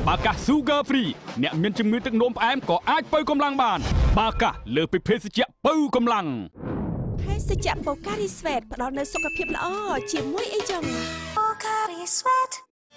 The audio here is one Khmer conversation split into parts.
បាកា Sugar Free អ្នកមានជំងឺទឹកនោមផ្អែមក៏អាចបើកម្លាំងបានបាកាលើសពីភេសជ្ជៈបើកម្លាំងភេសជ្ជៈ Pocari Sweat ផ្ដល់នូវសុខភាពល្អជាមួយអីចឹង Pocari Sweat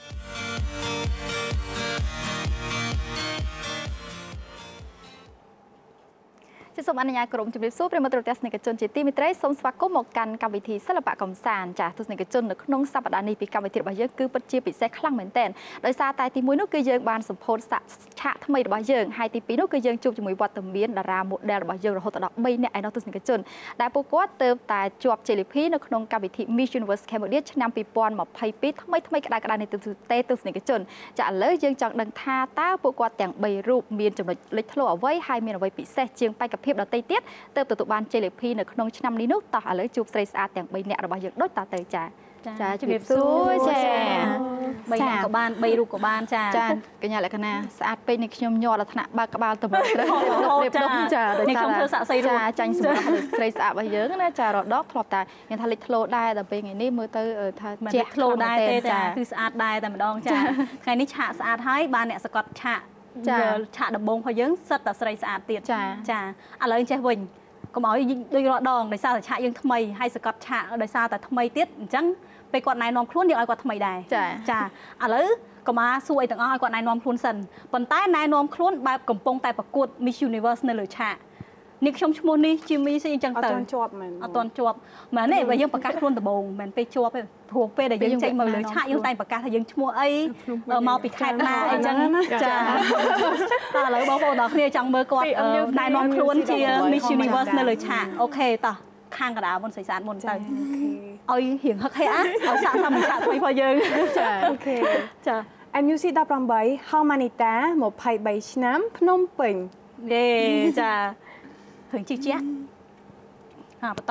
សូមអនុញ្ញាតក្រុមជំរាបសួរប្រិមត្តទស្សនិកជនជាទីមេត្រីសូមស្វាគមន៍មកកាន់កម្មវិធីសិល្បៈកំសាន្តចាស់ទស្សនិកជននៅក្នុងសប្តាហ៍នេះពីកម្មវិធីរបស់យើងគឺពិតជាពិសេសខ្លាំងមែនទែនដោយសារតែទី1នោះគឺយើងបានសម្ពោធឆាកថ្មីរបស់យើងហើយទី2នោះគឺយើងជួបជាមួយវត្តមានតារា model របស់យើងរហូតដល់3នាក់ឯណោះទស្សនិកជនដែលពួកគាត់ទើបតែជាប់ជ័យលាភីនៅក្នុងកម្មវិធី Miss Universe Cambodia ឆ្នាំ2022ថ្មីក្តៅៗនេះទស្សនិកជនចាឥឡូវយើងចង់ដឹងថាតើពួកគាត់ទាំង3រូបមានចំណុចលេចធ្លោអ្វីហើយមានអ្វីពិសេសជាងបេក្ខភាពដទៃទៀតទើបទទួលបានជ័យលាភីនៅក្នុងឆ្នាំនេះនោះតោះឥឡូវជួបស្រីស្អាតទាំង3នាក់របស់យើងដូចតទៅចាជំរាបសួរចា3នាក់ក៏បាន3រូបក៏បានចាកញ្ញាលក្ខណៈស្អាតពេកនេះខ្ញុំញ័រដល់ថ្នាក់បើកក្បាលទៅមើលត្រូវរៀបដុំចាដោយសារខ្ញុំធ្វើសាក់សីរូបចាញ់សម្រាប់ស្រីស្អាតរបស់យើងណាចារដកធ្លាប់តែមានថាលេចធ្លោដែរដល់ពេលថ្ងៃនេះមើលទៅថាជាធ្លោដែរទេចាគឺស្អាតដែរតែម្ដងចាថ្ងៃនេះឆាកស្អាតហើយបានអ្នកសកត់ឆាកឆាកដំបងរបស់យើងសិតតែស្រីស្អាតទៀតចាឥឡូវចេះវិញកុំឲ្យដូចរដងដោយសារតែឆាកយើងថ្មីហើយសកត់ឆាកដោយសារតែថ្មីទៀតអញ្ចឹងពេលគាត់ណែនាំខ្លួនយើងឲ្យគាត់ថ្មីដែរចាឥឡូវកុំសួរអីទាំងអស់ឲ្យគាត់ណែនាំខ្លួនសិនប៉ុន្តែណែនាំខ្លួនបែបកំពុងតែប្រកួត Miss Universe នៅលើឆាកនេះខ្ញុំឈ្មោះនេះជាមីស្អីអញ្ចឹងទៅអត់ទាន់ជាប់មែនអត់ទាន់ជាប់មែនទេបើយើងប្រកាសខ្លួនដំបូងមែនពេលជាប់ទេព្រោះពេលដែលយើងចេញមកលើឆាកយើងតែប្រកាសថាយើងឈ្មោះអីមកពីខេត្តណាអីចឹងចាតែឥឡូវបងប្អូនទាំងគ្នាចង់មើលគាត់ណែនាំខ្លួនជា Miss Universe នៅលើឆាកអូខេតោះខាងកណ្ដាលមុនស្រីស្អាតមុនទៅឲ្យរៀងហឹកហេអាឲ្យសាកសមឆាកថ្មីរបស់យើងចាអូខេចា MUC 18 Homanita 23ឆ្នាំភ្នំពេញយេចាឃើញជិះជះបន្ត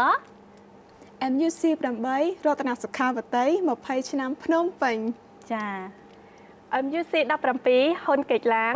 MUC 8រតនសុខាវតី20ឆ្នាំភ្នំពេញចា MUC 17ហ៊ុនកេកឡាង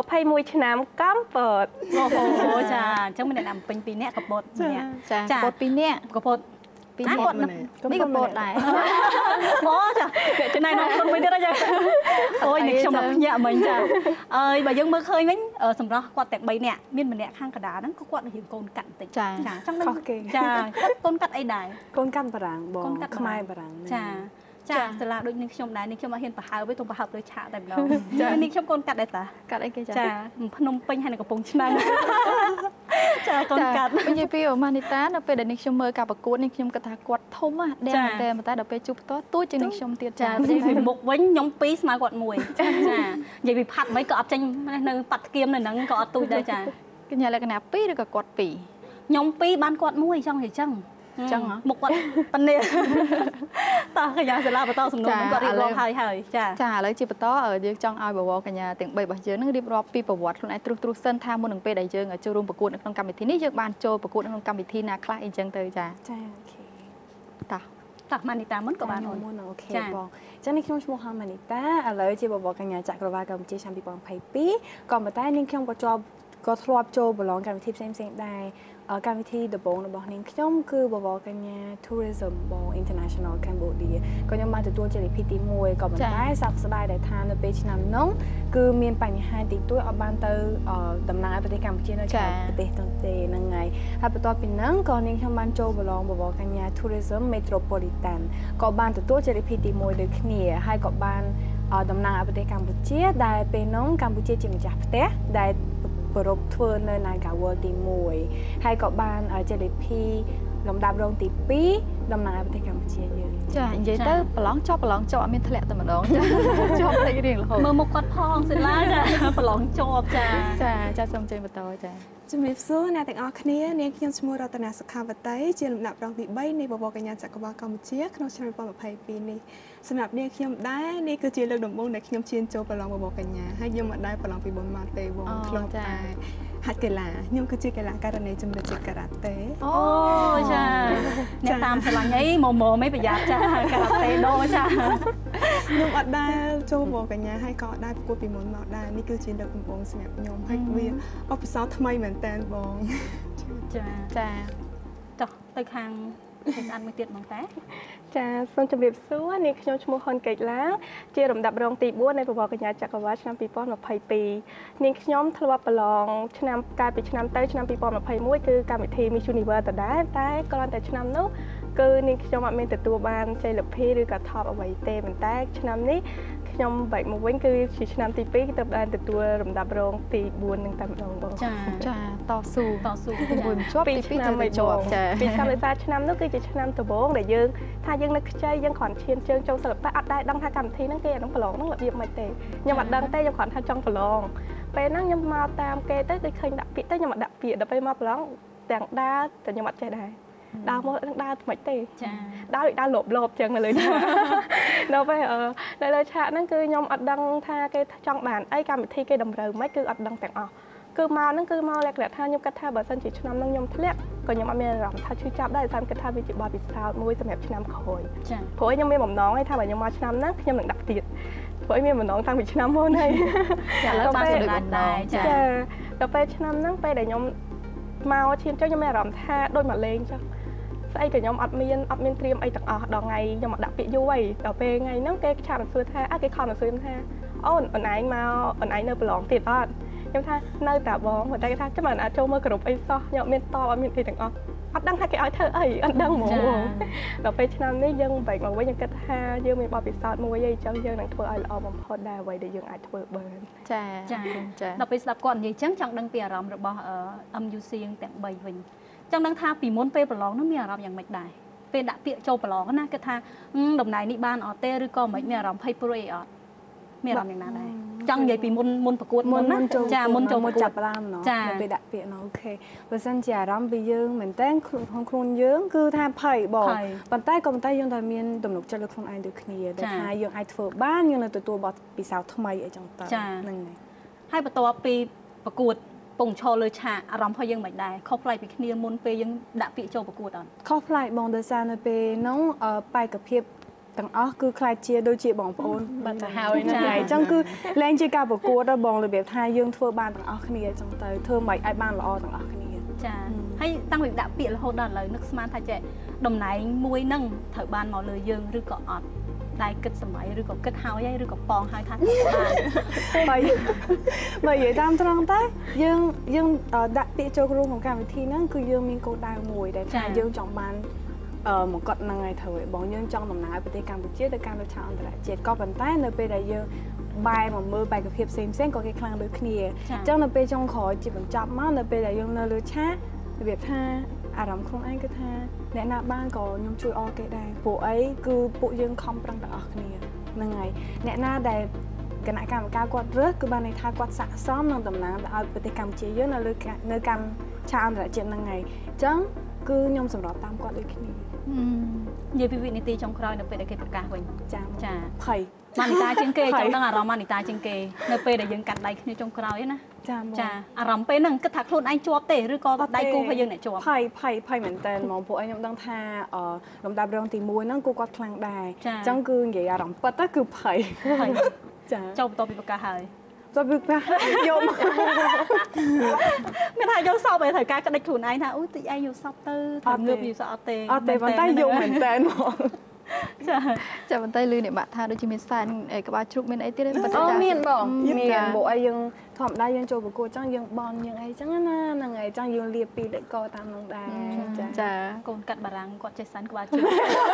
21ឆ្នាំកម្ពុជាអូហូចាអញ្ចឹងមានអ្នកពេញ2នាក់កពតម្នាក់ចាកពត2នាក់កពត2នាក់នេះកពតដែរអូចាចំណាយដល់ខ្លួនមួយទៀតចាអូយនេះខ្ញុំដល់ភ្ញាក់មិញចាអើយបើយើងមើលឃើញវិញសម្រាប់គាត់ទាំង3នាក់មានម្នាក់ខាងកណ្ដាលហ្នឹងក៏គាត់រៀងកូនកាត់បន្តិចចាចង់ដឹងចាកូនកាត់អីដែរកូនកាត់បារាំងបងខ្មែរបារាំងចាសាលាដូចនេះខ្ញុំដែរនេះខ្ញុំអត់ហ៊ានប្រហើបទេទុំប្រហើបលើឆាកតែម្ដងនេះខ្ញុំកូនកាត់ដែរតាកាត់អីគេចាភ្នំពេញហើយនៅកំពង់ឆ្នាំងចាកូនកាត់និយាយពីម៉ានីតានៅពេលដែលនេះខ្ញុំមើលការប្រកួតនេះខ្ញុំគិតថាគាត់ធំណាស់ដែរតែដល់ពេលជួបផ្ទាល់ទួចជាងនេះខ្ញុំទៀតចានិយាយពីមុខវិញខ្ញុំ2ស្មើគាត់1ចានិយាយពីផាត់មិនក៏អត់ចេញនៅប៉ាត់គៀមនៅហ្នឹងក៏អត់ទួចដែរចាកញ្ញាលក្ខណៈ2ឬក៏គាត់2ខ្ញុំ2បានគាត់1ចង់និយាយចឹងចឹងមុខគាត់ប៉ានេះតោះកញ្ញាសាលាបន្តសំណួរគាត់រៀបរាប់ហើយចាឥឡូវជាបន្តយើងចង់ឲ្យបវរកញ្ញាទាំង3របស់យើងនឹងរៀបរាប់ពីប្រវត្តិខ្លួនឯងទ្រុសសិនថាមុននឹងពេលដែលយើងចូលរួមប្រកួតនៅក្នុងកម្មវិធីនេះយើងបានចូលប្រកួតនៅក្នុងកម្មវិធីណាខ្លះអីចឹងទៅចាអូខេតោះម៉ានីតាមុនក៏បានមុនអូខេបងចឹងនេះខ្ញុំឈ្មោះហាម៉ានីតាឥឡូវជាបវរកញ្ញាចក្រវាលកម្ពុជាឆ្នាំ2022ក៏ប៉ុន្តែនាងខ្ញុំក៏ធ្លាប់ចូលប្រឡងកម្មវិធីផ្សេងដែរកម្មវិធីដំបូងរបស់នាងខ្ញុំគឺបវរកញ្ញា Tourism បង International Cambodia ក៏ខ្ញុំបានទទួលជ័យលាភីទី1ក៏ប៉ុន្តែសោកស្ដាយដែលថានៅពេលឆ្នាំនោះគឺមានបញ្ហាទីទួយអត់បានទៅតំណាងឲ្យប្រទេសកម្ពុជានៅក្នុងប្រទេសទាំងទេហ្នឹងហើយហើយបន្ទាប់ពីហ្នឹងក៏នាងខ្ញុំបានចូលប្រឡងបវរកញ្ញា Tourism Metropolitan ក៏បានទទួលជ័យលាភីទី1ដូចគ្នាហើយក៏បានតំណាងឲ្យប្រទេសកម្ពុជាដែលពេលនោះកម្ពុជាជាម្ចាស់ផ្ទះដែលប្រពធ្វើនៅ Naga World ទី1ហើយក៏បានជ័យលាភីលំដាប់រងទី2តំណាងឲ្យប្រទេសកម្ពុជាយើងចានិយាយទៅប្រឡងជាប់អត់មានធ្លាក់តែម្ដងចាជាប់លេខរៀងរហូតមើលមុខគាត់ផងសិលាចាប្រឡងជាប់ចាសូមជើញបន្តចាជំរាបសួរអ្នកទាំងអស់គ្នានាងខ្ញុំឈ្មោះរតនាសុខាវតីជាលំដាប់រងទី3នៃបវរកញ្ញាចក្រវាលកម្ពុជាក្នុងឆ្នាំ2022នេះសម្រាប់នាងខ្ញុំដែរនេះគឺជាលើកដំបូងដែលខ្ញុំឈានចូលប្រឡងបវរកញ្ញាហើយខ្ញុំមិនដែលប្រឡងពីមុនមកទេបងធ្លាប់តែហាត់កីឡាខ្ញុំគឺជាកីឡាករណីជំនឿជាតិការ៉ាតេអូចាអ្នកតាមឆ្លាញ់អីមកមិនប្រយ័ត្នចាការ៉ាតេដូចាខ្ញុំអត់ដែលចូលបវរកញ្ញាហើយក៏អត់ដែលប្រកួតពីមុនមកដែរនេះគឺជាលើកដំបូងសម្រាប់ខ្ញុំហើយវាបទពិសោធន៍ថ្មីមែនតើបងចាចុះទៅខាងស្អាតមួយទៀតបងតាចាសូមជម្រាបសួរនាងខ្ញុំឈ្មោះហ៊ុនកេកឡាជារំដាប់រងទី4នៃប្រវត្តិកញ្ញាចក្រវាលឆ្នាំ2022នាងខ្ញុំធ្លាប់ប្រឡងឆ្នាំកាលពីឆ្នាំទៅឆ្នាំ2021គឺកម្មវិធី Miss Universe ដដែលតែគ្រាន់តែឆ្នាំនោះគឺនាងខ្ញុំអត់មានទទួលបានជ័យលាភីឬក៏ top អ្វីទេប៉ុន្តែឆ្នាំនេះខ្ញុំបែកមកវិញគឺជាឆ្នាំទី2ទៅបានទទួលរំដាប់រងទី4នឹងតែម្ដងបងចាតស៊ូមួយជាប់ទី2ទៅជាប់ចាពីឆ្នាំដោយសារឆ្នាំនោះគឺជាឆ្នាំដំបូងដែលយើងថាយើងនៅខ្ចីយើងគ្រាន់ឈានជើងចូលសិល្បៈអត់ដែរដឹងថាកម្មវិធីហ្នឹងគេអានឹងប្រឡងហ្នឹងរបៀបមិនទេខ្ញុំអត់ដឹងទេខ្ញុំគ្រាន់ថាចង់ប្រឡងពេលហ្នឹងខ្ញុំមកតាមគេទៅដូចឃើញដាក់ពាក្យទៅខ្ញុំអត់ដាក់ពាក្យដល់ពេលមកប្រឡងទាំងដើរតែខ្ញុំអត់ចេះដែរដើរមកនឹងដើរថ្មិចទេចាដើរលបចឹងនៅលើដល់ពេលនៅលើឆាកហ្នឹងគឺខ្ញុំអត់ដឹងថាគេចង់បានអីកម្មវិធីគេតម្រូវមិនគឺអត់ដឹងទាំងអស់គឺមកហ្នឹងគឺមកលក្ខណៈថាខ្ញុំគិតថាបើសិនជាឆ្នាំហ្នឹងខ្ញុំធ្លាក់ក៏ខ្ញុំអត់មានអារម្មណ៍ថាឈឺចាប់ដែរតែខ្ញុំគិតថាវាជាបទពិសោធន៍មួយសម្រាប់ឆ្នាំក្រោយចាព្រោះខ្ញុំមានបំណងឯថាបើខ្ញុំមកឆ្នាំហ្នឹងខ្ញុំនឹងដាក់ទៀតព្រោះមានបំណងតាំងពីឆ្នាំមុនហើយចាឥឡូវបានសម្រេចដែរចាដល់ពេលឆ្នាំហ្នឹងពេលដែលខ្ញុំមកឈានចុះខ្ញុំមានអារម្មណ៍ថាដូចមកលេងចុះស្អីក៏ខ្ញុំអត់មានត្រៀមអីទាំងអស់ដល់ថ្ងៃខ្ញុំមកដាក់ពាក្យយូរហើយដល់ពេលថ្ងៃហ្នឹងគេឆាប់សួរថាគេខំសួរខ្ញុំថាអូនឯងមកអូនឯងនៅប្រឡងទៀតអត់ខ្ញុំថានៅតាបងតែគេថាចាំមិនអាចចូលមើលក្រុមអីសោះខ្ញុំអត់មានតបអត់មានអីទាំងអស់អត់ដឹងថាគេឲ្យធ្វើអីអត់ដឹងហ្មងដល់ពេលឆ្នាំនេះយើងបែកមកវិញខ្ញុំគិតថាយើងមានបទពិសោធន៍មួយអីចឹងយើងនឹងធ្វើឲ្យល្អបំផុតដែរអ្វីដែលយើងអាចធ្វើបានចាដល់ពេលស្ដាប់គាត់និយាយចឹងចង់ដឹងពីអារម្មណ៍របស់ MUC ទាំង3វិញចង់ដឹងថាពីមុនពេលប្រឡងនោះមានអារម្មណ៍យ៉ាងម៉េចដែរពេលដាក់ពាក្យចូលប្រឡងណាគិតថាតំណែងនេះបានអត់ទេឬក៏មិនមានអារម្មណ៍ភ័យព្រួយអត់មានអារម្មណ៍យ៉ាងណាដែរចង់និយាយពីមុនប្រកួតមុនណាចាមុនចូលចាប់ផ្ដើមណោះពេលដាក់ពាក្យណោះអូខេបើសិនជាអារម្មណ៍ពីយើងមែនតើខ្លួនយើងគឺថាភ័យបងប៉ុន្តែក៏ប៉ុន្តែយើងតែមានទំនុកចិត្តលើខ្លួនឯងដូចគ្នាដែលថាយើងអាចធ្វើបានយើងនៅទទួលបទពិសោធន៍ថ្មីអីចឹងទៅហ្នឹងហើយបន្ទាប់ពីប្រកួតពងឈរលើឆាកអារម្មណ៍របស់យើងមិនដែរខុសប្លែកពីគ្នាមុនពេលយើងដាក់ពាក្យចូលប្រកួតអត់ខុសប្លែកបងដោយសារនៅពេលហ្នឹងបែកភាពទាំងអស់គឺខ្លាចជាដូចជាបងប្អូនបាត់ទៅហើយហ្នឹងហើយអញ្ចឹងគឺលែងជាការប្រកួតដល់បងរបៀបថាយើងធ្វើបានទាំងអស់គ្នាអញ្ចឹងទៅធ្វើមិនឲ្យបានល្អទាំងអស់គ្នាចាហើយតាំងពីដាក់ពាក្យរហូតដល់ឥឡូវនឹកស្មានថាចេះតំណែងមួយហ្នឹងត្រូវបានមកលើយើងឬក៏អត់តែគិតសម័យឬក៏គិតហើយឬក៏ប៉ងហើយថាបានបើនិយាយតាមត្រង់តែយើងដាក់ពាក្យចូលរួមក្នុងកម្មវិធីហ្នឹងគឺយើងមានគោលដៅមួយដែលថាយើងចង់បានមកកត់ហ្នឹងហើយត្រូវបងយើងចង់ដំណើរប្រទេសកម្ពុជាទៅកាន់លើឆាកអន្តរជាតិក៏ប៉ុន្តែនៅពេលដែលយើងបែរមកមើលបែកភាពផ្សេងក៏គេខ្លាំងដូចគ្នាអញ្ចឹងនៅពេលចុងក្រោយជាបញ្ចប់មកនៅពេលដែលយើងនៅលើឆាករបៀបថាអារម្មណ៍ខ្លួនឯងគឺថាអ្នកណាបានក៏ខ្ញុំជួយអរគេដែរព្រោះអីគឺពួកយើងខំប្រឹងទាំងអស់គ្នាហ្នឹងហើយអ្នកណាដែលគណៈកម្មការគាត់រើសគឺបានន័យថាគាត់ស័ក្តិសមនឹងតំណែងឲ្យប្រទេសកម្ពុជាយើងនៅកម្មឆាកអន្តរជាតិហ្នឹងហើយអញ្ចឹងគឺខ្ញុំសម្របតាមគាត់ដូចគ្នានិយាយពីវិនាទីចុងក្រោយនៅពេលដែលគេប្រកាសវិញចាភ័យម៉ានីតាជាងគេចង់ដឹងអារម្មណ៍ម៉ានីតាជាងគេនៅពេលដែលយើងកាត់ដៃគ្នាចុងក្រោយណាចាអារម្មណ៍ពេលហ្នឹងគិតថាខ្លួនឯងជាប់ទេឬក៏ដៃគូរបស់យើងអ្នកជាប់ភ័យមែនតើហ្មងពួកឯងខ្ញុំដឹងថាលំដាប់រងទី1ហ្នឹងគឺគាត់ខ្លាំងដែរអញ្ចឹងគឺនិយាយអារម្មណ៍ពិតទៅគឺភ័យចាចូលបន្ទាប់ពីប្រកាសហើយទៅពីប្រកាសយកមានថាយកសពឯងត្រូវការក្តិចខ្លួនឯងថាអូតិចឯងយកសពទៅត្រូវងើបយកសពអត់ទេប៉ុន្តែយកមែនតើហ្មងចាប៉ុន្តែលឺអ្នកបាក់ថាដូចជាមានសែនក្បាលជ្រូកមានអីទៀតទេប៉ុន្តែមានបងមានពួកអីយើងធម្មតាយើងចូលប្រកួតចឹងយើងបនយើងអីចឹងណាហ្នឹងហើយចឹងយើងលាបពីដឹកកតាមនោះដែរចាកូនកាត់បារាំងគាត់ចេះសែនក្បាលជ្រូក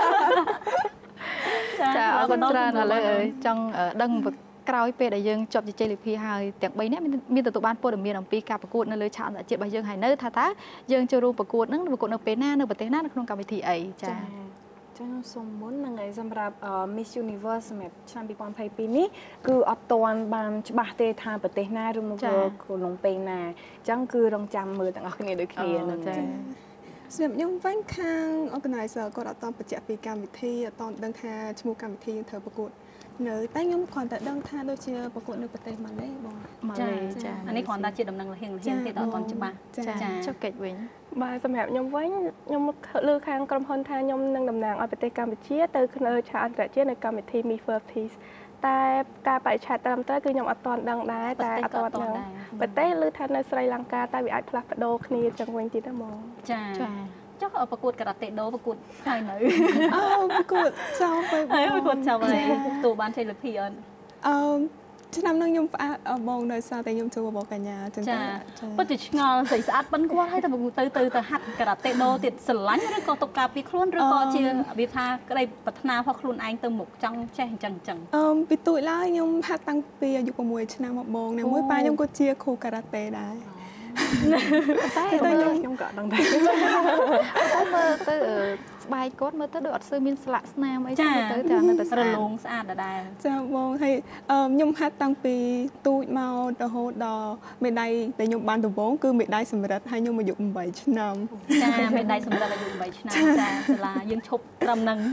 ចាអរគុណច្រើនឥឡូវចង់ដឹងក្រោយពេលដែលយើងជាប់ជជែកលិភីហើយទាំង3នាក់មានទទួលបានព័ត៌មានអំពីការប្រកួតនៅលើឆាកអន្តរជាតិរបស់យើងហើយនៅថាតើយើងចូលរួមប្រកួតនឹងប្រកួតនៅពេលណានៅប្រទេសណានៅក្នុងកម្មវិធីអីចាចឹងសូមមុនហ្នឹងហើយសម្រាប់ Miss Universe សម្រាប់ឆ្នាំ2022នេះគឺអត់ទាន់បានច្បាស់ទេថាប្រទេសណាឬមកក្នុងពេលណាអញ្ចឹងគឺរងចាំមើលទាំងអស់គ្នាដូចគ្នាហ្នឹងចាសម្រាប់ខ្ញុំវិញខាង organizer គាត់អត់តបញ្ជាក់ពីកម្មវិធីអត់តដឹងថាឈ្មោះកម្មវិធីយើងត្រូវប្រកួតនៅតែខ្ញុំគ្រាន់តែដឹងថាដូចជាប្រកួតនៅប្រទេសម៉ាឡេបងចាអានេះគ្រាន់តែជាដំណឹងលះទៀតអត់ទាន់ច្បាស់ចាចុះកិច្ចវិញបាទសម្រាប់ខ្ញុំវិញខ្ញុំលើខាងក្រុមហ៊ុនថាខ្ញុំនឹងតំណាងឲ្យប្រទេសកម្ពុជាទៅនៅឆាកអន្តរជាតិនៅកម្មវិធី Miss World Peace តែការបរិច្ឆេទត្រឹមត្រូវគឺខ្ញុំអត់ទាន់ដឹងដែរតែអត់ទាន់ដឹងប្រទេសឮថានៅស្រីលង្កាតែវាអាចផ្លាស់ប្ដូរគ្នាចឹងវិញទៀតហ្មងចាចចុះប្រកួតការ៉ាតេដូប្រកួតហើយនៅប្រកួតចោលទៅប្រកួតចោលហើយទូបានជ័យលាភីអត់ឆ្នាំនឹងខ្ញុំផ្អាកបងដោយសារតែខ្ញុំចូលបងកញ្ញាចឹងទៅពិតជាឆ្ងល់ស្អីស្អាតប៉ិនគាត់ឲ្យតែទៅហាត់ការ៉ាតេដូទៀតស្រឡាញ់ឬក៏ទុកការពីខ្លួនឬក៏ជារបៀបថាក្តីប្រាថ្នារបស់ខ្លួនឯងទៅមុខចង់ចេះអញ្ចឹងពីទូចឡើយខ្ញុំហាត់តាំងពីអាយុ6ឆ្នាំមកបងណាមួយប៉ាខ្ញុំក៏ជាគ្រូការ៉ាតេដែរតែខ្ញុំក៏ដឹងដែរតែមើលទៅស្បែកគាត់មើលទៅដូចអត់សូវមានស្លាកស្នាមអីចឹងទៅតែនៅតែរលោងស្អាតដដែលចាបងហើយខ្ញុំហាត់តាំងពីទូចមករហូតដល់មេដាយដែលខ្ញុំបានដំបូងគឺមេដាយសម្រិទ្ធហើយខ្ញុំអាយុ8ឆ្នាំចាមេដាយសម្រិទ្ធអាយុ8ឆ្នាំចាសាលាយើងឈប់ត្រឹមហ្នឹង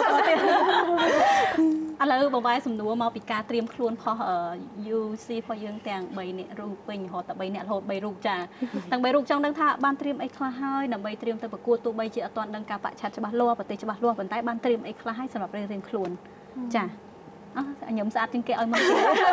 ឥឡូវបងវាយសំណួរមកពីការត្រៀមខ្លួនផុស UC របស់យើងទាំង3នាក់រូបពេញរហូតដល់3នាក់រហូត3រូបចាទាំង3រូបចង់ដឹងថាបានត្រៀមអីខ្លះហើយដើម្បីត្រៀមទៅប្រកួតទោះបីជាអត់ទាន់ដឹងការបច្ឆាត់ច្បាស់លាស់ប្រទេសច្បាស់លាស់ប៉ុន្តែបានត្រៀមអីខ្លះហើយសម្រាប់រៀនខ្លួនចាខ្ញុំស្អាតជាងគេឲ្យមក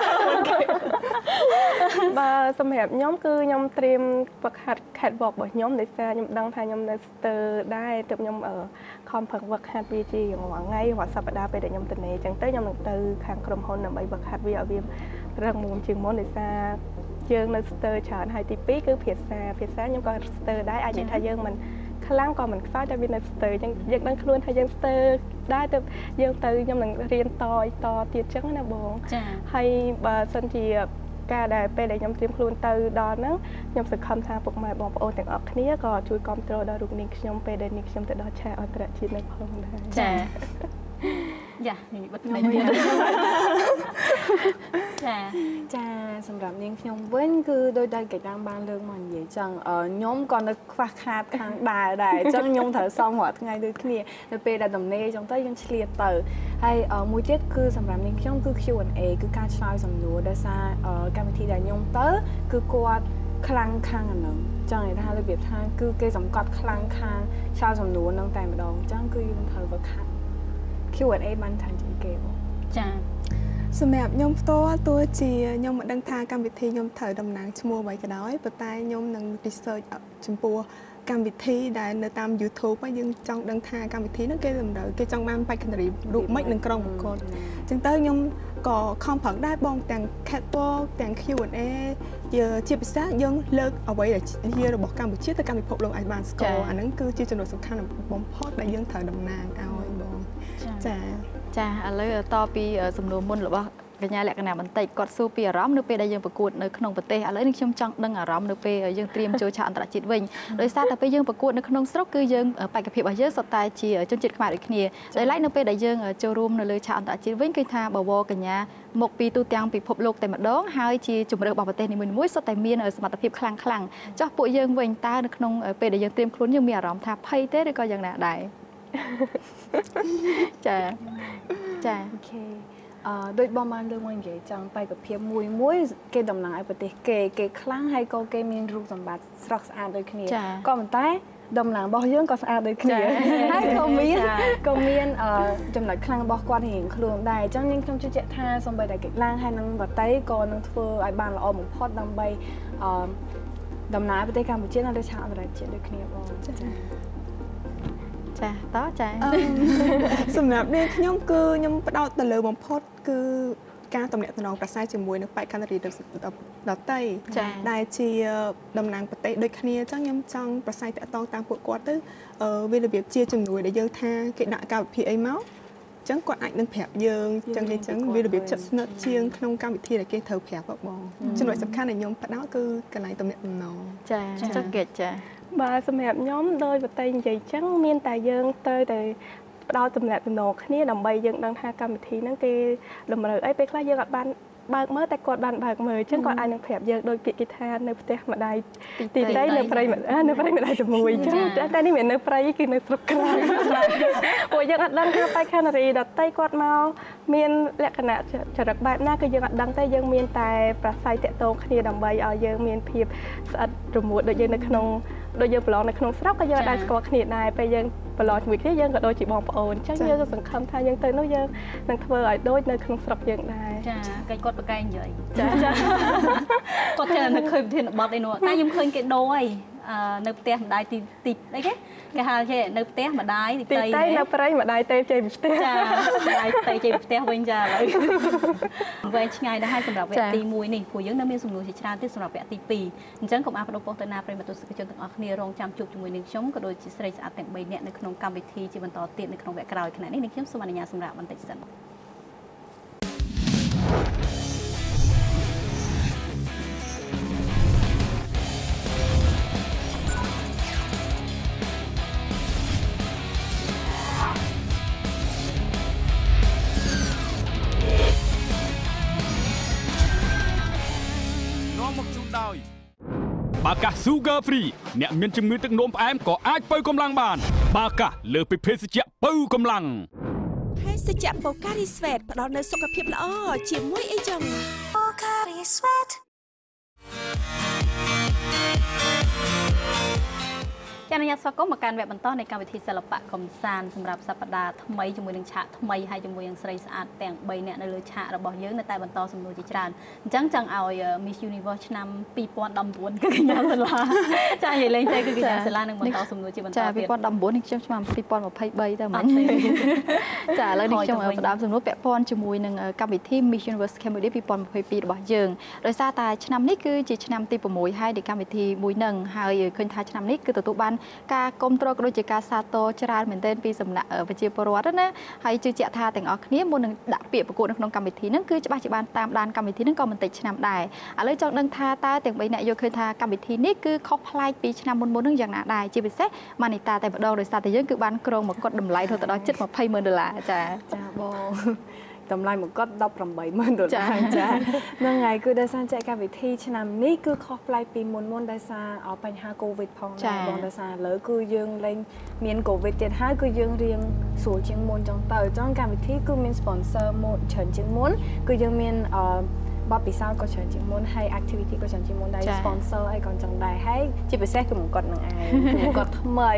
បាទសម្រាប់ខ្ញុំគឺខ្ញុំត្រៀមវឹកហាត់ catwalk របស់ខ្ញុំដោយសារខ្ញុំដឹងថាខ្ញុំនៅស្ទើរដែរទើបខ្ញុំខំប្រឹងវឹកហាត់វាជារាល់ថ្ងៃរាល់សប្តាហ៍ពេលដែលខ្ញុំទៅនេអញ្ចឹងទៅខ្ញុំនឹងទៅខាងក្រុមហ៊ុនដើម្បីវឹកហាត់វាឲ្យវារឹងមាំជាងមុនដោយសារយើងនៅស្ទើរច្រើនហើយទី2គឺភាសាខ្ញុំក៏ស្ទើរដែរអាចនិយាយថាយើងមិនខ្លាំងក៏មិនខ្សោយតែវានៅស្ទើរអញ្ចឹងយើងដឹងខ្លួនថាយើងស្ទើរដែរទៅយើងទៅខ្ញុំនឹងរៀនតទៀតអញ្ចឹងណាបងចាហើយបើសិនជាការដែលពេលដែលខ្ញុំត្រៀមខ្លួនទៅដល់ហ្នឹងខ្ញុំសង្ឃឹមថាពុកម៉ែបងប្អូនទាំងអស់គ្នាក៏ជួយគ្រប់គ្រងដល់រូបនាងខ្ញុំពេលដែលនាងខ្ញុំទៅដល់ឆាកអន្តរជាតិនៅផងដែរចាយ៉ានេះបិទភ្នែកទៀតចាសម្រាប់នាងខ្ញុំវិញគឺដោយតែកិច្ចតាមបានលើកមកនិយាយចឹងខ្ញុំក៏នៅខ្វះខាតខាងដែរអញ្ចឹងខ្ញុំត្រូវសមរាល់ថ្ងៃដូចគ្នានៅពេលដែលដំណេរអញ្ចឹងទៅយើងឆ្លៀតទៅហើយមួយទៀតគឺសម្រាប់នាងខ្ញុំគឺ Q&A គឺការឆ្លើយសំណួរដោយសារកម្មវិធីដែលខ្ញុំទៅគឺគាត់ខ្លាំងខាងអាហ្នឹងចឹងនិយាយថារបៀបថាគឺគេសង្កត់ខ្លាំងខាងឆ្លើយសំណួរហ្នឹងតែម្ដងអញ្ចឹងគឺយើងត្រូវវឹកហាត់ Q&A បានថាជាងគេបងចាសម្រាប់ខ្ញុំផ្ទាល់ទោះជាខ្ញុំមិនដឹងថាកម្មវិធីខ្ញុំត្រូវតំណាងឈ្មោះអ្វីក៏ដោយប៉ុន្តែខ្ញុំនឹង research ចំពោះកម្មវិធីដែលនៅតាម YouTube ហើយយើងចង់ដឹងថាកម្មវិធីហ្នឹងគេតម្រូវគេចង់បានបេក្ខនារីរូបម៉េចនឹងក្រុមប្រកួតអញ្ចឹងទៅខ្ញុំក៏ខំប្រឹងដែរបងទាំង catwalk ទាំង Q&A ជាពិសេសយើងលើកអ្វីដែលជារបស់កម្ពុជាទៅកាន់ពិភពលោកឲ្យបានស្គាល់អាហ្នឹងគឺជាចំណុចសំខាន់បំផុតដែលយើងត្រូវតំណាងឲ្យបងចាឥឡូវតពីសំណួរមុនរបស់កញ្ញាលក្ខណៈបន្តិចគាត់សួរពីអារម្មណ៍នៅពេលដែលយើងប្រកួតនៅក្នុងប្រទេសឥឡូវនេះខ្ញុំចង់ដឹងអារម្មណ៍នៅពេលយើងត្រៀមចូលឆាកអន្តរជាតិវិញដោយសារតែពេលយើងប្រកួតនៅក្នុងស្រុកគឺយើងបេក្ខភាពរបស់យើងសុទ្ធតែជាជនជាតិខ្មែរដូចគ្នាដោយឡែកនៅពេលដែលយើងចូលរួមនៅលើឆាកអន្តរជាតិវិញគឺថាបវរកញ្ញាមកពីទូទាំងពិភពលោកតែម្ដងហើយជាជំរឿនរបស់ប្រទេសនីមួយៗសុទ្ធតែមានសមត្ថភាពខ្លាំងចោះពួកយើងវិញតើនៅក្នុងពេលដែលយើងត្រៀមខ្លួនយើងមានអារម្មណ៍ថាភ័យទេឬក៏យ៉ាងណាដែរចាអូខេដូចបងបានលើកមកនិយាយចង់បេក្ខភាពមួយគេតំណាងឲ្យប្រទេសគេខ្លាំងហើយក៏គេមានរូបសម្បត្តិស្រស់ស្អាតដូចគ្នាក៏ប៉ុន្តែតំណាងរបស់យើងក៏ស្អាតដូចគ្នាហើយក៏មានចំណុចខ្លាំងរបស់គាត់រៀងខ្លួនដែរអញ្ចឹងខ្ញុំជឿជាក់ថាសូម្បីតែកិច្ចឡើងហើយនឹងប្រទេសក៏នឹងធ្វើឲ្យបានល្អបំផុតដើម្បីតំណាងប្រទេសកម្ពុជានៅលើឆាកអន្តរជាតិដូចគ្នាបងចាសម្រាប់នាងខ្ញុំគឺខ្ញុំផ្ដោតទៅលើបំផុតគឺការតំណាក់តំណងប្រស័យជាមួយនឹងបេក្ខនារីដទៃដែលជាតំណាងប្រទេសដូចគ្នាអញ្ចឹងខ្ញុំចង់ប្រស័យតាក់ទងតាមពួកគាត់ទៅវារបៀបជាជំនួយដែលយើងថាគេដាក់កាលវិភាគអីមកអញ្ចឹងគាត់អាចនឹងប្រាប់យើងអញ្ចឹងវារបៀបចិត្តស្និទ្ធជាងក្នុងកម្មវិធីដែលគេត្រូវប្រាប់បងចំណុចសំខាន់ដែលខ្ញុំផ្ដោតគឺកន្លែងតំណាក់តំណងចាចាបាទសម្រាប់ខ្ញុំដោយបតីនិយាយអញ្ចឹងមានតែយើងត្រូវតែផ្ដោតទំនាក់ទំនងគ្នាដើម្បីយើងដឹងថាកម្មវិធីហ្នឹងគេតម្រូវអីពេលខ្លះយើងអត់បានបើកមើលតែគាត់បានបើកមើលអញ្ចឹងគាត់អាចនឹងប្រាប់យើងដោយពាក្យគេថានៅផ្ទះម្ដាយទីដីនៅព្រៃម្ដាយតែមួយអញ្ចឹងតែនេះមិននៅព្រៃគឺនៅស្រុកក្រៅពួកយើងអត់ដឹងថាបេក្ខនារីដទៃគាត់មកមានលក្ខណៈចរិតបែបណាគឺយើងអត់ដឹងទេយើងមានតែប្រស័យតាក់ទងគ្នាដើម្បីឲ្យយើងមានភាពស្អិតរមួតដូចយើងនៅក្នុងដូចយើងប្រឡងនៅក្នុងស្រុកក៏យើងអាចស្គាល់គ្នាដែរពេលយើងប្រឡងជាមួយគ្នាយើងក៏ដូចជាបងប្អូនអញ្ចឹងយើងក៏សង្ឃឹមថាយើងទៅនោះយើងនឹងធ្វើឲ្យដូចនៅក្នុងស្រុកយើងដែរចាគេគាត់ប្រកែកនិយាយចាគាត់ចេះតែឃើញប្រធានបទអីនោះតែខ្ញុំឃើញគេដូរហើយនៅផ្ទះម្ដាយទីអីគេហៅចេះនៅផ្ទះម្ដាយទីតែនៅព្រៃម្ដាយទេជ័យផ្ទះចាម្ដាយទេជ័យផ្ទះវិញចាឥឡូវវែងឆ្ងាយដែរហើយសម្រាប់វគ្គទី1នេះព្រោះយើងនៅមានសំណួរជាច្រើនទៀតសម្រាប់វគ្គទី2អញ្ចឹងកុំអាបដូរប៉ុស្តិ៍ទៅណាប្រិយមិត្តទស្សនិកជនទាំងអស់គ្នារងចាំជួបជាមួយនឹងខ្ញុំក៏ដូចជាស្រីស្អាតទាំង3នាក់នៅក្នុងកម្មវិធីជាបន្តទៀតនៅក្នុងវគ្គក្រោយខណៈនេះខ្ញុំសូមអនុញ្ញាតសម្រាប់បន្តិចសិនបាកា Sugar Free អ្នកមានជំងឺទឹកនោមផ្អែមក៏អាចបើកម្លាំងបានបាកាលើពីភេសជ្ជៈបើកម្លាំងភេសជ្ជៈ Pocari Sweat ផ្ដល់នូវសុខភាពល្អជាមួយអីចឹង Pocari Sweat ចា៎អ្នកស្វាគមន៍មកកាន់វគ្គបន្តនៃកម្មវិធីសិល្បៈកំសាន្តសម្រាប់សប្តាហ៍ថ្មីជាមួយនឹងឆាកថ្មីហើយជាមួយនឹងស្រីស្អាតទាំង3នាក់នៅលើឆាករបស់យើងនៅតែបន្តសំណួរជាច្រើនអញ្ចឹងចង់ឲ្យ Miss Universe ឆ្នាំ2019គឺកញ្ញាសាឡាចា៎និយាយលេងទៅគឺកញ្ញាសាឡានឹងបន្តសំណួរជាបន្តទៀតចា៎2019នេះខ្ញុំឆ្នាំ2023ទៅមិញចា៎ឥឡូវនេះខ្ញុំផ្ដើមសំណួរពាក់ព័ន្ធជាមួយនឹងកម្មវិធី Miss Universe Cambodia 2022របស់យើងដោយសារតែឆ្នាំនេះគឺជាឆ្នាំទី6ហើយនៃកម្មវិធីមួយនឹងហើយឃើញថាឆ្នាំនេះគឺទទួលបានការគ្រប់គ្រងក៏ដូចជាការសាទរច្រើនមែនទែនពីសំណាក់ប្រជាពលរដ្ឋណាហើយជឿជាក់ថាទាំងអស់គ្នាមុននឹងដាក់ពាក្យប្រកួតនៅក្នុងកម្មវិធីហ្នឹងគឺច្បាស់ជាបានតាមដានកម្មវិធីហ្នឹងក៏មិនតិចឆ្នាំដែរឥឡូវចង់ដឹងថាតើទាំង3អ្នកយល់ឃើញថាកម្មវិធីនេះគឺខុសប្លែកពីឆ្នាំមុនហ្នឹងយ៉ាងណាដែរជាពិសេសម៉ានីតាតែម្ដងដោយសារតែយើងគឺបានក្រុងមកកត់តម្លៃទៅដល់ជិត$200,000ចាបងតម្លៃមកគាត់$18,000ចាហ្នឹងហើយគឺដោយសារចែកកម្មវិធីឆ្នាំនេះគឺខុសប្លែកពីមុនដោយសារបញ្ហា COVID ផងដែរបងដោយសារឥឡូវគឺយើងលែងមាន COVID ទៀតហើយគឺយើងរៀងស្រួលជាងមុនចឹងទៅអញ្ចឹងកម្មវិធីគឺមាន sponsor មួយច្រើនជាងមុនគឺយើងមានបទពិសោធន៍ក៏ច្រើនជាងមុនហើយ activity ក៏ច្រើនជាងមុនដែរ sponsor អីក៏ចឹងដែរហើយជាពិសេសគឺមកគាត់នឹងឯងគឺគាត់ថ្មី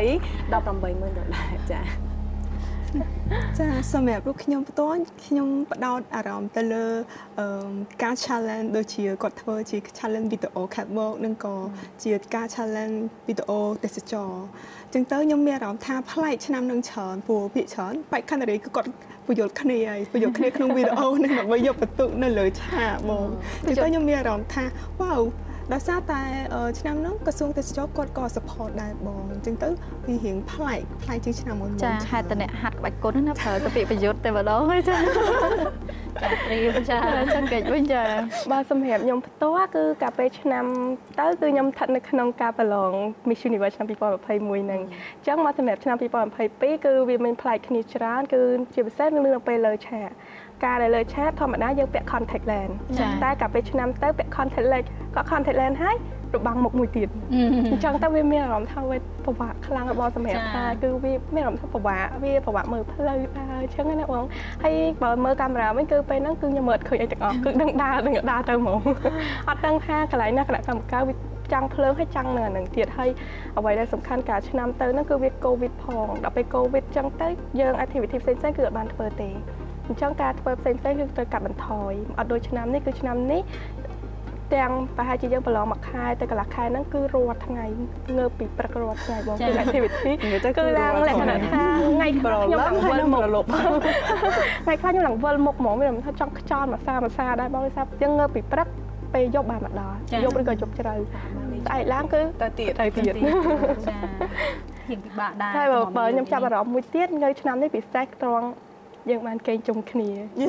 $18,000ចាចាសម្រាប់លោកខ្ញុំផ្ទាល់ខ្ញុំផ្ដោតអារម្មណ៍ទៅលើការ challenge ដូចជាគាត់ធ្វើជា challenge វីដេអូ catwalk និងក៏ជាការ challenge វីដេអូទេសចរអញ្ចឹងទៅខ្ញុំមានអារម្មណ៍ថាប្លែកឆ្នាំនឹងច្រើនព្រោះភាគច្រើនបែកខណ្ឌរីគឺគាត់ពយល់គ្នាហើយពយល់គ្នាក្នុងវីដេអូនឹងដើម្បីយកបន្ទុកនៅលើឆាកបងអញ្ចឹងទៅខ្ញុំមានអារម្មណ៍ថាវ៉ាវដោយសារតែឆ្នាំហ្នឹងក្រសួងទេសចរគាត់ក៏ support ដែរបងអញ្ចឹងទៅវារៀងប្លែកជាងឆ្នាំមុនចាហេតុតែអ្នកហាត់ក្បាច់គុណណាប្រើទៅពាក្យប្រយុទ្ធតែម្ដងចាត្រៀមចាសង្កេតវិញចាបើសម្រាប់ខ្ញុំផ្ទាល់គឺកាលពេលឆ្នាំទៅគឺខ្ញុំស្ថិតនៅក្នុងការប្រឡង Miss Universe ឆ្នាំ2021ហ្នឹងអញ្ចឹងមកសម្រាប់ឆ្នាំ2022គឺវាមានប្លែកគ្នាច្រើនគឺជាពិសេសនៅពេលលើឆាកការដែលលើឆាតធម្មតាយើងពាក់ contact lens តែកាលពេលឆ្នាំទៅពាក់ contact lens ក៏ contact lens ហើយរបាំងមុខមួយទៀតអញ្ចឹងទៅវាមានអារម្មណ៍ថាវាពិបាកខ្លាំងរបស់សម្រាប់ថាគឺវាមានអារម្មណ៍ថាពិបាកមើលផ្លូវដើរអញ្ចឹងណាបងហើយបើមើលកាមេរ៉ាវិញគឺពេលហ្នឹងគឺខ្ញុំមើលឃើញអីទាំងអស់គឺដឹងដើរទៅហ្មងអត់ដឹងថាកន្លែងណាគណៈកម្មការវាចាំងភ្លើងហើយចាំងនៅអានឹងទៀតហើយអ្វីដែលសំខាន់កាលឆ្នាំទៅហ្នឹងគឺវា COVID ផងដល់ពេល COVID អញ្ចឹងទៅយើង activity ផ្សេងៗគឺអត់បានធ្វើទេអញ្ចឹងការធ្វើផ្សេងៗគឺត្រូវកាត់បន្ថយអត់ដូចឆ្នាំនេះគឺឆ្នាំនេះទាំងប្រហែលជាយើងប្រឡងមួយខែទៅកន្លះខែហ្នឹងគឺរាល់ថ្ងៃងើបពីព្រឹករាល់ថ្ងៃបងគឺ activity គឺឡើងលក្ខណៈថាថ្ងៃក្រោយខ្ញុំឡើងវិលមកលប់ថ្ងៃខ្លះខ្ញុំឡើងវិលមុខហ្មងមានថាចង់ខ្យល់មួយសាដែរបងដោយសារយើងងើបពីព្រឹកពេលយប់បានមកដល់យប់ឬក៏យប់ជ្រៅស្អែកឡើងគឺទៅទៀតចាហៀងពិបាកដែរហើយបើខ្ញុំចាប់អារម្មណ៍មួយទៀតនៅឆ្នាំនេះពិសេសត្រង់យើងបានកេងជុំគ្នា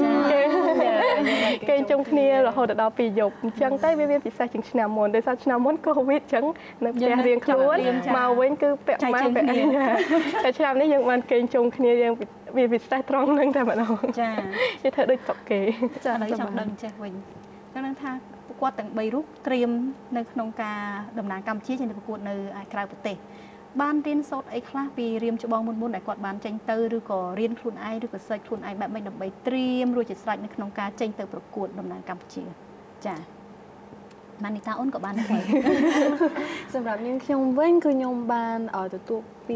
កេងជុំគ្នារហូតដល់2យប់អញ្ចឹងទៅវាមានពិសេសជាងឆ្នាំមុនដោយសារឆ្នាំមុន COVID អញ្ចឹងនៅផ្ទះរៀងខ្លួនមកវិញគឺពាក់ម៉ាស់ពាក់អីតែឆ្នាំនេះយើងបានកេងជុំគ្នាយើងវាពិសេសត្រង់ហ្នឹងតែម្ដងចាវាធ្វើដូចស្រុកគេចាឥឡូវចង់ដឹងចេះវិញចង់ដឹងថាគាត់ទាំង3រូបត្រៀមនៅក្នុងការដំណើរកម្ពុជាចេញទៅប្រកួតនៅក្រៅប្រទេសបានរៀនសូត្រអីខ្លះពីរៀមច្បងមុនដែលគាត់បានចេញទៅឬក៏រៀនខ្លួនឯងឬក៏សិក្សាខ្លួនឯងបែបម៉េចដើម្បីត្រៀមរួចជាស្រេចនៅក្នុងការចេញទៅប្រកួតដំណើរកម្ពុជាចាម៉ានីតាអូនក៏បានដែរសម្រាប់ខ្ញុំវិញគឺខ្ញុំបានទទួលពាក្យ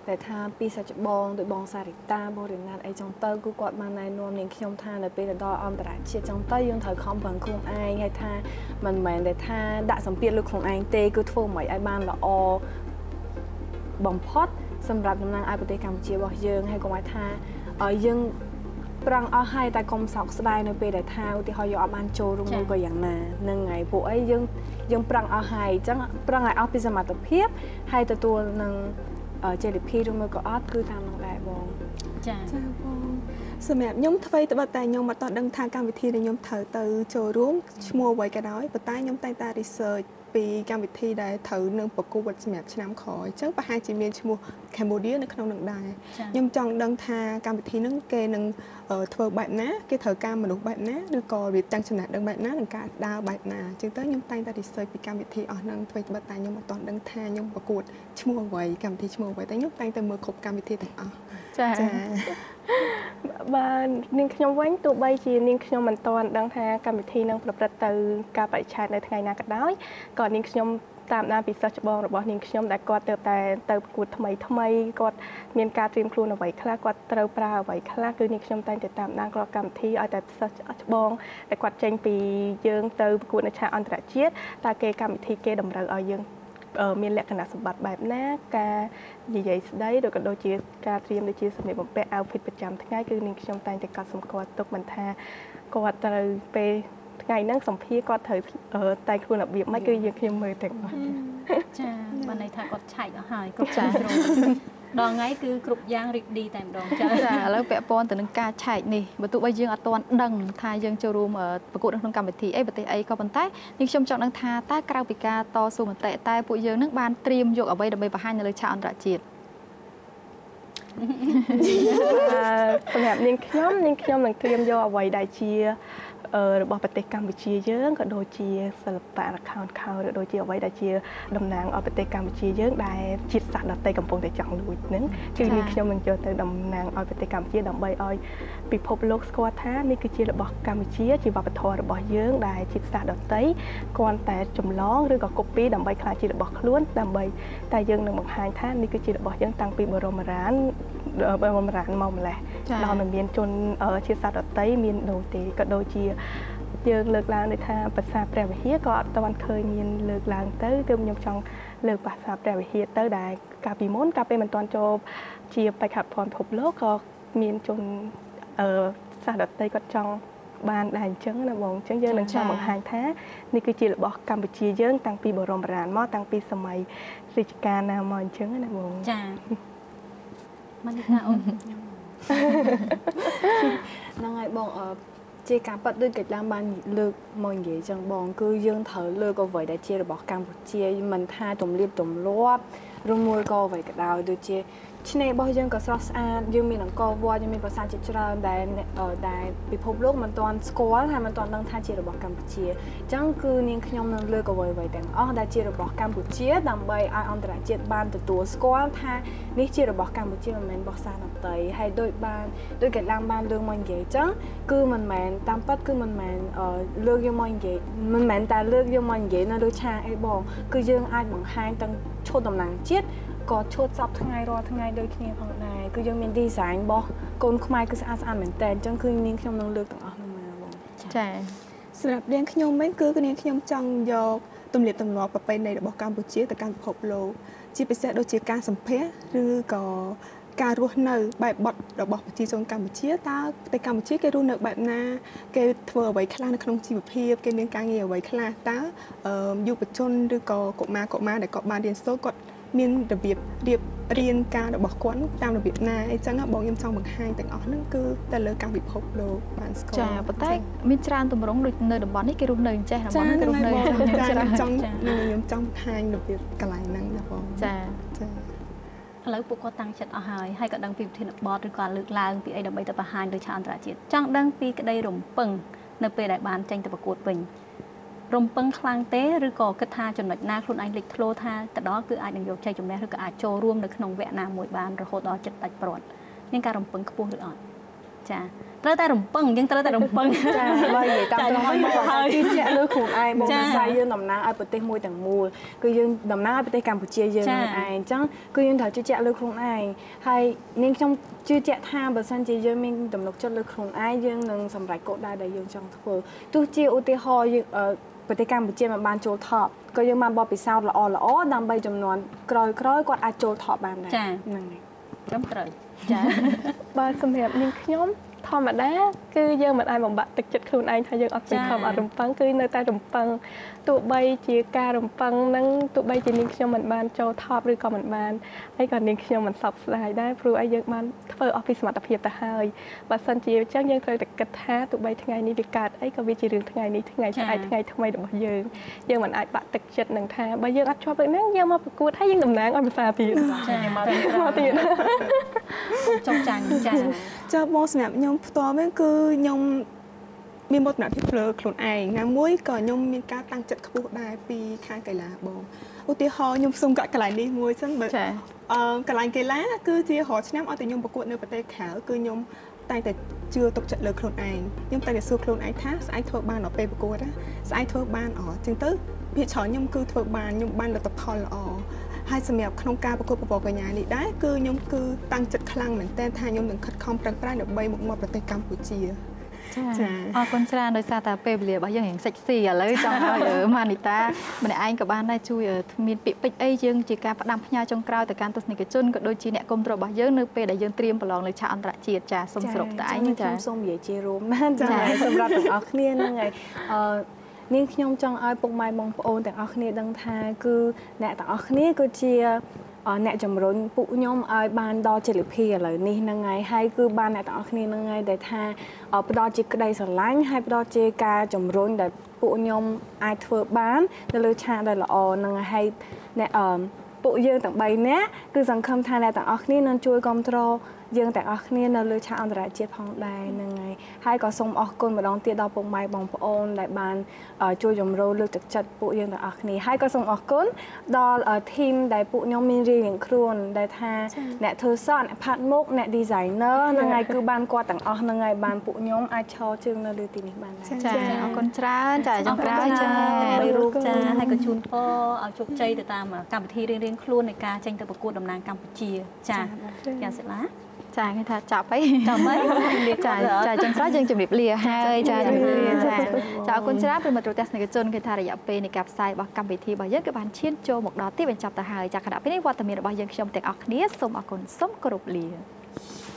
แต่ถ้าปีสัจบองโดยบองสาริตาบริณาไอจงเตอร์กูกอดมาในนวมเนียงขยมทานในปีแต่ดออมตราเชียจงเตอร์ยังเถอคอมบังคุงไอให้ท่ามันเหมือนแต่ท่าดะสัมเปียลูกของไอเตกูทั่วใหม่ไอบ้านละอบอมพอดสำหรับนางไอปฏิกรรมเชียบอกยังให้กงไว้ท่ายังปรังเอาให้แต่กรมสอกสบายในปีแต่ท่าอุติหอยอบ้านโจรุ่งมือก็อย่างน่ะนั่งไงพวกไอยังปรังเอาให้จังปรังไอเอาพิสมัติเพียบให้ตัวนึงเจลิพีรุ่งมือก็อัดคือทำลงได้บองจ้าบองสมัยยมทวีตบัดแต่ยมมาตอนดังทางการวิธีในยมเถอเตอโจร่วมชั่วโมงไว้กันน้อยปัตตายมแต่งตารีเสิร์ชปีการวิธีได้เถอหนึ่งประกวดสมัยชนะขอยจังประหารจีเมียนชั่วโมงแคมโบเดียในขนมหนึ่งได้ยมจังดังทางการวิธีนั่งเกนึงทวีแบบนะเกเถอการมนุษย์แบบนะหรือก่อวิจังชนะดังแบบนะหนึ่งการดาวแบบนะจึงเตยมแต่งตารีเสิร์ชปีการวิธีอ๋อนั่งทวีตบัดแต่ยมมาตอนดังทางยมประกวดชั่วโมงไว้การวิธีชั่วโมงไว้แต่ยมแต่งแต่เมื่อครบการวิธีต่างอ๋อจ้าบ้านนิ่งขยมไว้ตัวใบจีนิ่งขยมมันตอนดังแท้การวิธีนั่งประประตูการไปใช้ในไงนาก็ได้ก่อนนิ่งขยมตามนาปีสัจบองหรือว่านิ่งขยมแต่กอดเติบกูทำไมกอดมีการเตรียมครูเอาไว้คลากอดเติบปลาไว้คลาคือนิ่งขยมแต่ตามนางกรกรรมที่เอาแต่สัจบองแต่กอดเจงปียืงเติบกูในชาอันตรายเชียตาเกกรรมวิธีเกดำเริงเอายืงมีลักษณะสมบัติแบบนี้การใหญ่ๆได้โดยการโดยการเตรียมโดยสมัยผมไปเอาผิดประจำทั้งง่ายคือนิ่งขยมแต่จะการสมกอดตกมันแท้กอดเติบไปไงนั่งสัมพีก็เถอะแต่คุณแบบบีบไม่คือยังขยมมือแต่งจ้าวันในทางกดใช่ก็หายกรุบจ้าดองไงคือกรุบย่างริบดีแต่ดองจ้าแล้วแปะปอนแต่นึงการใช่นี่บรรทุกใบยืงอัตวันดังทายยังจะรู้มาประกวดทางการวิธีประเทศก็บรรทัดยิ่งชมจังดังทาใต้กราฟิกาต่อสู้มันแต่ใต้ปุยยืงนักบานเตรียมยกเอาไว้ดับใบประหารเลยชาวอันตรจีดแบบนิ่งขยมหลังเตรียมยกเอาไว้ได้เชียบอกปฏิกรรมวิจีเยอะก็โดยเชียสลับแปะเขาโดยเชียเอาไว้ได้เชียดำนางเอาปฏิกรรมวิจีเยอะได้จิตสัตว์ดับเตยกำปงแต่จังดูนึงคือมีขยมมันเจอแต่ดำนางเอาปฏิกรรมวิจีดำใบอ้อยปิพบโลกสกอตท่านี่คือเชียบอกกรรมวิจีจีบปทอระบเยอะได้จิตสัตว์ดับเตยก่อนแต่จมล้องหรือก็กบปีดำใบคลายจีระบอกล้วนดำใบแต่ยังหนึ่งบางหายท่านี่คือจีระบอกยังตั้งปีบรมร้านมองแหละเราเหมือนเมียนจนจิตสัตว์ดับเตยเมียนโดยตีก็โดยเชียยังเลิกล้างในทางภาษาแปลวิเฮียก็ตะวันเคยมีเลิกล้างเต้ยก็ยังจังเลิกภาษาแปลวิเฮียเต้ยได้กาปีม้วนกาเป็นมันตอนโจเจียไปขับพรพบโลกก็มีจนสาดเต้ยก็จังบ้านได้จังนะมองจังเยอะหนึ่งจังบางหางแท้นี่คือจีบอกกัมพูชีเยอะตั้งปีบรมราชมอตั้งปีสมัยราชการนามอนจังนะมองจ้ามันน่าอุ่นน้องไอ้บอกจีการปัดด้วยกิจการบ้านเลือกมองใหญ่จังบองคือยังเถอเลือกก็ไว้ได้เจียบอกกัมพูชีมันท่าตุ่มเรียบตุ่มรอบรุ่งมวยก็ไว้กับดาวดูเจียที่ในบ่อยังก็สระสะอาดยังมีหนังกอวัวยังมีภาษาจิตราได้ไปพบโลกมันตอนสกอลมันตอนดังท่าเจียบอกกัมพูชีจังคือนิ่งขยมนั่งเลือกก็ไว้แต่ได้เจียบอกกัมพูชีดำใบอันตรายเจียบ้านตัวสกอลท่านี่เจียบอกกัมพูชีมันเป็นภาษาหนังไตให้โดยบ้านโดยกิจการบ้านเรื่องมันใหญ่จังคือมันแมนตามปัดคือมันแมนเลือกยังมันใหญ่มันแมนแต่เลือกยังมันใหญ่นะโดยชาไอ้บอกคือยังไอ้บางหางตั้งโชดตำแหน่งเจียก็โชดซับทั้งไงรอทั้งไงโดยที่นี่ของนายคือยังมีดีไซน์บอกกลขมายคือสะอาดเหมือนแต่จังคือนิ่งขยมนั่งเลือกต่างออกมาบอกใช่สำหรับเรียนขยมไม่คือเรียนขยมจังยกตุ่มเลียบตุ่มหลอกไปในระบบการบุจิแต่การพบโลจีไปเสดโดยจีการสัมเพสหรือก็การรู้เนื้อแบบบดระบบจีจงการบุจิตาแต่การบุจิแกรู้เนื้อแบบน่าแกเทอไว้คลาในขนมจีบเพียบแกมีการเงี่ยไว้คลาตาอยู่ปัจจุบันหรือก็กบมาแต่กบมาเรียนโซ่กดมีระเบียบเรียนการระบบกวนตามระเบียบนาไอ้จังบอกยังจังบางไฮแต่อ๋อนั่นคือแต่เลิกการบิดพบโลบานสกอร์จ้าปะแต่มีจานตุ่มร้องโดยเนยดบอลนี่แกรู้เนยใช่ไหมบอลนี่แกรู้เนยจังยังจังไฮระเบียบกลายนั่งนะบอลจ้าแล้วปุกก็ตั้งจัดอาหารให้กับดังปีที่นักบอลหรือการเลือกลางปีไอ้ดับใบตะปะหานโดยชาอันตรายจิตจังดังปีก็ได้รมปึงในปีได้บานจังตะประกวดเป็นรมปังคลางเต้หรือก่อกระทาจนหนักหน้าคลุนไอเล็กโทรธาแต่đóคืออาจยังยกใจจมแม่หรือก็อาจโจร่วมในขนมแวะนามวยบานระโหดอจัดตัดปลอดนี่การรมปังขบวนหรืออ่อนจ้าត្រូវតែរំពឹងអញ្ចឹងត្រូវតែរំពឹងចាបើនិយាយតាមត្រង់ទៅជឿជាក់លើខ្លួនឯងបងភាសាយើងតំណាងឲ្យប្រទេសមួយទាំងមូលគឺយើងតំណាងឲ្យប្រទេសកម្ពុជាយើងឯងអញ្ចឹងគឺយើងត្រូវជឿជាក់លើខ្លួនឯងហើយនាងខ្ញុំជឿជាក់ថាបើសិនជាយើងមានទំនុកចិត្តលើខ្លួនឯងយើងនឹងសម្រេចគោលដៅដែលយើងចង់ធ្វើទោះជាឧទាហរណ៍យើងប្រទេសកម្ពុជាមិនបានចូលថប់ក៏យើងបានបបពិសោធន៍ល្អដើម្បីចំនួនក្រោយៗគាត់អាចចូលថប់បានដែរហ្នឹងហើយត្រឹមត្រូវចាបាទសម្រាប់នាងខ្ញុំធម្មតាគឺយើងមិនអាចបំបាក់ទឹកចិត្តខ្លួនឯងថាយើងអត់សង្ឃឹមអត់រំពឹងគឺនៅតែរំពឹងទោះបីជាការរំពឹងហ្នឹងទោះបីជានាងខ្ញុំមិនបានចូលថប់ឬក៏មិនបានហើយក៏នាងខ្ញុំមិនសោកស្ដាយដែរព្រោះឲ្យយើងបានធ្វើអស់ពីសមត្ថភាពទៅហើយបើសិនជាអញ្ចឹងយើងត្រូវតែគិតថាទោះបីថ្ងៃនេះវាកើតអីក៏វាជារឿងថ្ងៃនេះថ្ងៃស្អែកថ្ងៃថ្មីរបស់យើងមិនអាចបាក់ទឹកចិត្តនឹងថាបើយើងអត់ជាប់ដូចហ្នឹងយើងមកប្រកួតហើយយើងតំណាងឲ្យភាសាទៀតចាមកទៀតចង់ចាញ់ចាចាបងសម្រាប់ខ្ញុំផ្ទាល់វិញគឺខ្ញុំមានមោទនភាពលើខ្លួនឯងណាមួយក៏ខ្ញុំមានការតាំងចិត្តខ្ពស់ដែរពីខាងកីឡាបងឧទាហរណ៍ខ្ញុំសុំកាត់កន្លែងនេះមួយសិនបើកន្លែងកីឡាគឺជារាល់ឆ្នាំឲ្យតែខ្ញុំប្រកួតនៅប្រទេសក្រៅគឺខ្ញុំតែងតែជឿទុកចិត្តលើខ្លួនឯងខ្ញុំតែងតែសួរខ្លួនឯងថាស្អែកធ្វើបានដល់ពេលប្រកួតណាស្អែកធ្វើបានអញ្ចឹងទៅភាគច្រើនខ្ញុំគឺធ្វើបានខ្ញុំបានលទ្ធផលល្អហើយសម្រាប់ក្នុងការប្រកួតប្រពរកញ្ញានេះដែរគឺខ្ញុំគឺតាំងចិត្តខ្លាំងមែនទែនថាខ្ញុំនឹងខិតខំប្រឹងប្រែងដើម្បីមកមកប្រទេសកម្ពុជាចាអរគុណច្រើនដោយសារតែពេលវេលារបស់យើងរៀងសិចស៊ីឥឡូវចង់ឲ្យម៉ានីតាម្នាក់ឯងក៏បានដែរជួយមានពាក្យពេចន៍អីយើងជាការផ្ដាំផ្ញើចុងក្រោយទៅកាន់ទស្សនិកជនក៏ដូចជាអ្នកគ្រប់គ្រងរបស់យើងនៅពេលដែលយើងត្រៀមប្រឡងលើឆាកអន្តរជាតិចាសូមសរុបតែឯងចាខ្ញុំសូមនិយាយជារួមណាចាសម្រាប់ទាំងអស់គ្នាហ្នឹងហើយនាងខ្ញុំចង់ឲ្យពុកម៉ែបងប្អូនទាំងអស់គ្នាដឹងថាគឺអ្នកទាំងអស់គ្នាគឺជាអ្នកជំរុញពួកខ្ញុំឲ្យបានដល់ជលភីឥឡូវនេះហ្នឹងហើយគឺបានអ្នកទាំងអស់គ្នាហ្នឹងហើយដែលថាផ្ដល់ជាក្តីស្រឡាញ់ហើយផ្ដល់ជាការជំរុញដែលពួកខ្ញុំអាចធ្វើបាននៅលើឆាកដែលល្អហ្នឹងហើយអ្នកពួកយើងទាំង3នាក់គឺសង្ឃឹមថាអ្នកទាំងអស់គ្នានឹងជួយគ្រប់គ្រងយើងទាំងអស់គ្នានៅលើឆាកអន្តរជាតិផងដែរហ្នឹងហើយក៏សូមអរគុណម្ដងទៀតដល់ពុកម៉ែបងប្អូនដែលបានជួយជំរុញលើកទឹកចិត្តពួកយើងទាំងអស់គ្នាហើយក៏សូមអរគុណដល់ធីមដែលពួកខ្ញុំមានរៀងខ្លួនដែលថាអ្នកធ្វើសក់អ្នកផាត់មុខអ្នក designer ហ្នឹងហើយគឺបានគាត់ទាំងអស់ហ្នឹងហើយបានពួកខ្ញុំអាចឈរជើងនៅលើទីនេះបានដែរចាអរគុណច្រើនចាចុងក្រោយចាបីរូបចាហើយក៏ជូនពរឲ្យជោគជ័យទៅតាមកម្មវិធីរៀងៗខ្លួននៃការចេញទៅប្រកួតតំណាងកម្ពុជាចាយ៉ាងសិលាចាគេថាចាប់អីចាចុងក្រោយយើងជម្រាបលាហើយចាអរគុណច្រើនប្រិមត្តទស្សនិកជនគេថារយៈពេលនៃការផ្សាយរបស់កម្មវិធីរបស់យើងក៏បានឈានចូលមកដល់ទីបញ្ចប់ទៅហើយចាខណៈពេលនេះវត្តមានរបស់យើងខ្ញុំទាំងអស់គ្នាសូមអរគុណសូមគោរពលា